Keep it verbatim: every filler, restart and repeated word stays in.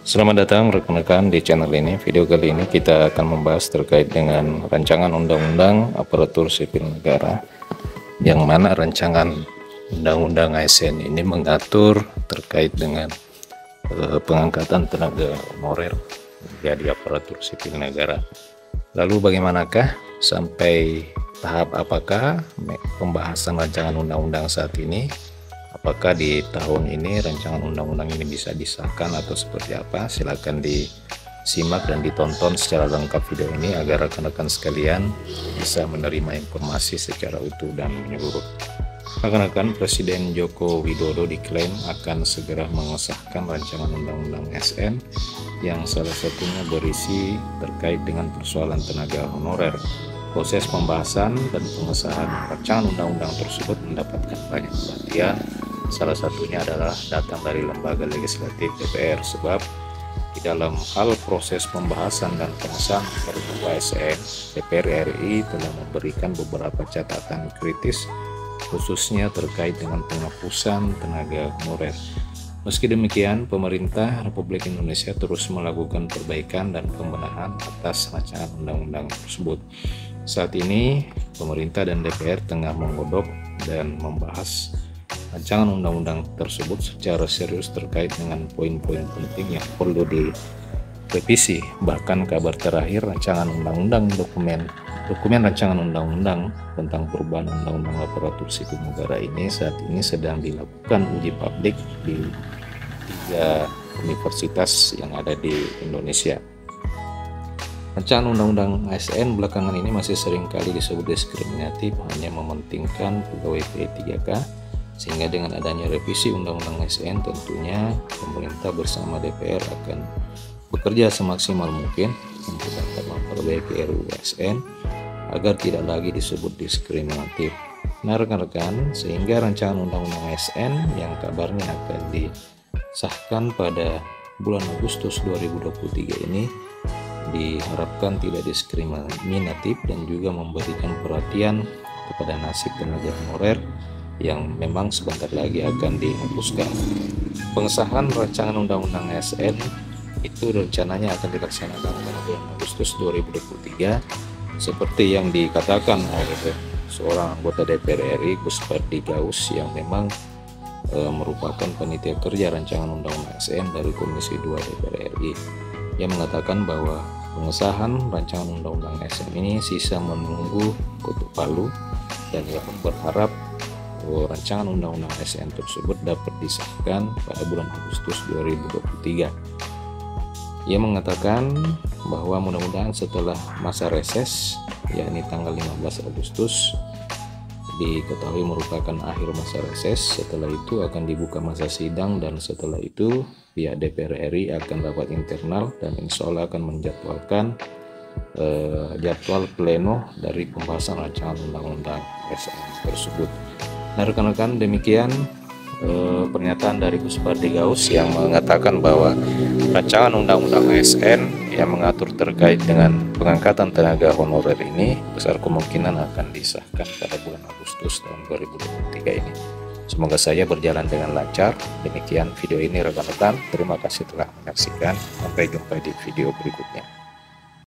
Selamat datang rekan-rekan di channel ini. Video kali ini kita akan membahas terkait dengan rancangan undang-undang aparatur sipil negara, yang mana rancangan undang-undang A S N ini mengatur terkait dengan eh, pengangkatan tenaga honorer menjadi aparatur sipil negara. Lalu bagaimanakah sampai tahap apakah pembahasan rancangan undang-undang saat ini? Apakah di tahun ini rancangan undang-undang ini bisa disahkan atau seperti apa? Silakan disimak dan ditonton secara lengkap video ini agar rekan-rekan sekalian bisa menerima informasi secara utuh dan menyeluruh. Rekan-rekan, Presiden Joko Widodo diklaim akan segera mengesahkan rancangan undang-undang A S N yang salah satunya berisi terkait dengan persoalan tenaga honorer. Proses pembahasan dan pengesahan rancangan undang-undang tersebut mendapatkan banyak perhatian. Salah satunya adalah datang dari lembaga legislatif D P R, sebab di dalam hal proses pembahasan dan pengesahan R U U A S N, D P R R I telah memberikan beberapa catatan kritis khususnya terkait dengan penghapusan tenaga honorer. Meski demikian, pemerintah Republik Indonesia terus melakukan perbaikan dan pembenahan atas rancangan undang-undang tersebut. Saat ini, pemerintah dan D P R tengah menggodok dan membahas rancangan undang-undang tersebut secara serius terkait dengan poin-poin penting yang perlu direvisi. Bahkan kabar terakhir rancangan undang-undang dokumen dokumen rancangan undang-undang tentang perubahan undang-undang aparatur sipil negara ini saat ini sedang dilakukan uji publik di tiga universitas yang ada di Indonesia. Rancangan undang-undang A S N belakangan ini masih sering kali disebut diskriminatif, hanya mementingkan pegawai P tiga K. Sehingga dengan adanya revisi Undang-Undang A S N, tentunya pemerintah bersama D P R akan bekerja semaksimal mungkin untuk dapat memperbaiki R U U A S N agar tidak lagi disebut diskriminatif. Nah rekan-rekan, sehingga rancangan Undang-Undang A S N yang kabarnya akan disahkan pada bulan Agustus dua ribu dua puluh tiga ini diharapkan tidak diskriminatif dan juga memberikan perhatian kepada nasib tenaga honorer yang memang sebentar lagi akan dihapuskan. Pengesahan rancangan undang-undang A S N itu rencananya akan dilaksanakan pada bulan Agustus dua ribu dua puluh tiga seperti yang dikatakan oleh seorang anggota D P R R I, Gus Pardi Gaus, yang memang e, merupakan panitia kerja rancangan undang-undang A S N dari Komisi dua D P R R I. Ia mengatakan bahwa pengesahan rancangan undang-undang A S N ini sisa menunggu ketuk palu, dan ia pun berharap rancangan undang-undang A S N tersebut dapat disahkan pada bulan Agustus dua ribu dua puluh tiga. Ia mengatakan bahwa mudah-mudahan setelah masa reses, yakni tanggal lima belas Agustus, diketahui merupakan akhir masa reses. Setelah itu akan dibuka masa sidang, dan setelah itu pihak D P R R I akan rapat internal dan insya Allah akan menjadwalkan eh, jadwal pleno dari pembahasan rancangan undang-undang A S N tersebut. Nah rekan-rekan, demikian eh, pernyataan dari Gus Pardi Gaus yang mengatakan bahwa rancangan undang-undang A S N yang mengatur terkait dengan pengangkatan tenaga honorer ini besar kemungkinan akan disahkan pada bulan Agustus tahun dua ribu dua puluh tiga ini. Semoga saja berjalan dengan lancar. Demikian video ini rekan-rekan, terima kasih telah menyaksikan. Sampai jumpa di video berikutnya.